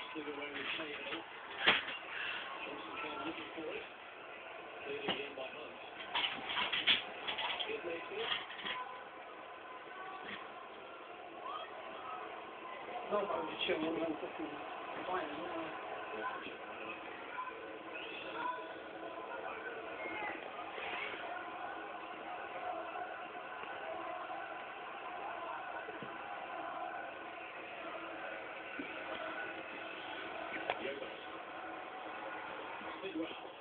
slid away with Cahill. Johnson came looking for it. Cleared it in by Hunt. Here's Mayfield. No, I'm just chilling one of them fucking fighters, isn't I? Sidwell.